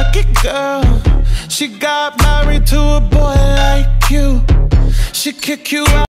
lucky girl. She got married to a boy like you. She kick you out.